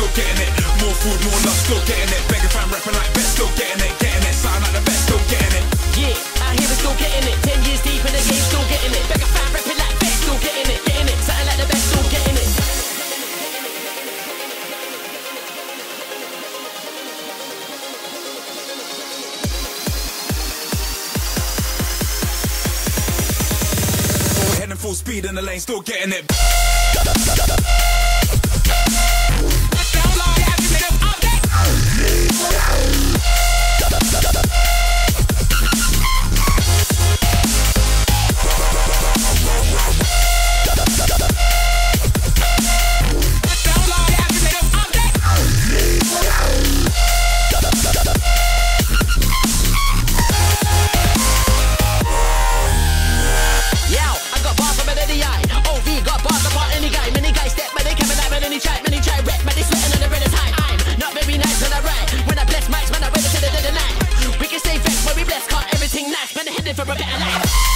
still getting it. More food, more love, still getting it. Beggar fan rapping like best, still getting it. Getting it, sound like the best, still getting it. Yeah, out here we're still getting it. 10 years deep in the game, still getting it. Beggar fan rapping like best, still getting it. Getting it, sound like the best, still getting it. Heading full speed in the lane, still getting it. For a better life.